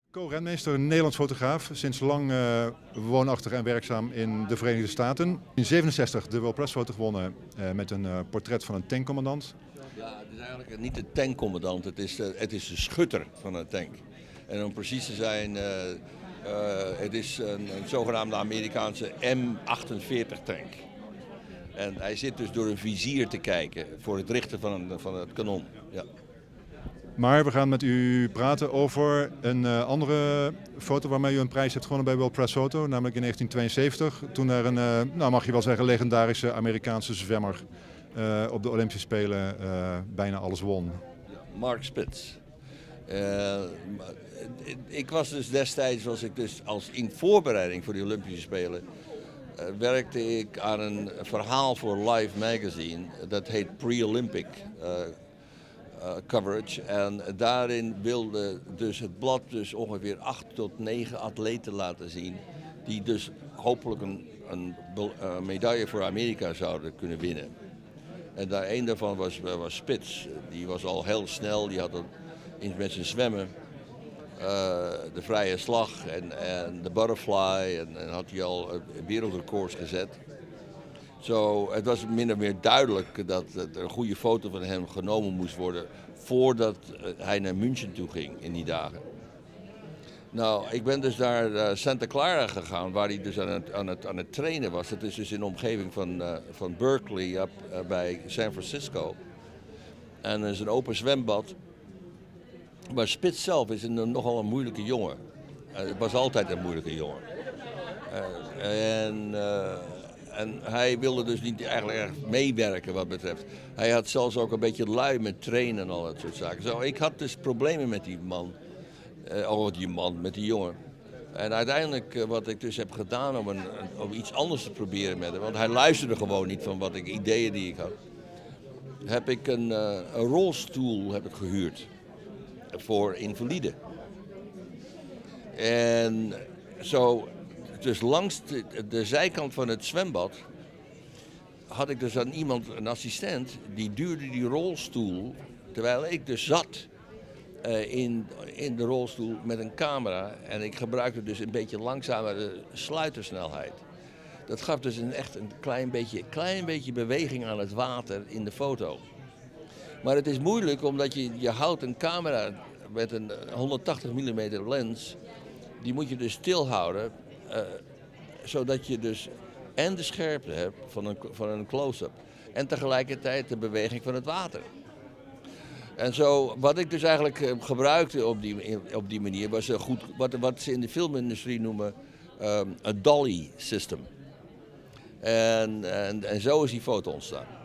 Co-renmeester, een Nederlands fotograaf, sinds lang woonachtig en werkzaam in de Verenigde Staten. In 1967 de World Press foto gewonnen met een portret van een tankcommandant. Ja, het is eigenlijk niet de tankcommandant, het is de schutter van een tank. En om precies te zijn, het is een zogenaamde Amerikaanse M48 tank. En hij zit dus door een vizier te kijken voor het richten van het kanon. Ja. Maar we gaan met u praten over een andere foto waarmee u een prijs hebt gewonnen bij World Press Photo. Namelijk in 1972, toen er een, nou mag je wel zeggen, legendarische Amerikaanse zwemmer op de Olympische Spelen bijna alles won. Mark Spitz. Ik was dus destijds, als in voorbereiding voor de Olympische Spelen, werkte ik aan een verhaal voor Life Magazine. Dat heet Pre-Olympic coverage. En daarin wilde dus het blad dus ongeveer 8 tot 9 atleten laten zien. Die dus hopelijk een medaille voor Amerika zouden kunnen winnen. En daar een daarvan was Spitz. Die was al heel snel, die had met zijn zwemmen de vrije slag en de butterfly en had hij al wereldrecords gezet. Zo, het was min of meer duidelijk dat er een goede foto van hem genomen moest worden voordat hij naar München toe ging in die dagen. Nou, ik ben dus naar Santa Clara gegaan, waar hij dus aan het trainen was. Dat is dus in de omgeving van Berkeley bij San Francisco. En er is een open zwembad. Maar Spitz zelf is nogal een moeilijke jongen. Het was altijd een moeilijke jongen. En hij wilde dus niet eigenlijk erg meewerken wat betreft. Hij had zelfs ook een beetje lui met trainen en al dat soort zaken. Zo, ik had dus problemen met die man. Met die jongen. En uiteindelijk wat ik dus heb gedaan om iets anders te proberen met hem. Want hij luisterde gewoon niet van ideeën die ik had. Heb ik een rolstoel gehuurd. Voor invaliden. En zo, dus langs de zijkant van het zwembad had ik dus aan iemand, een assistent, die duwde die rolstoel, terwijl ik dus zat in de rolstoel met een camera. En ik gebruikte dus een beetje langzamere sluitersnelheid. Dat gaf dus een klein beetje beweging aan het water in de foto. Maar het is moeilijk omdat je houdt een camera met een 180 mm lens. Die moet je dus stilhouden. Zodat je dus en de scherpte hebt van een close-up. En tegelijkertijd de beweging van het water. En zo, wat ik dus eigenlijk gebruikte op die manier was wat ze in de filmindustrie noemen een dolly system. En zo is die foto ontstaan.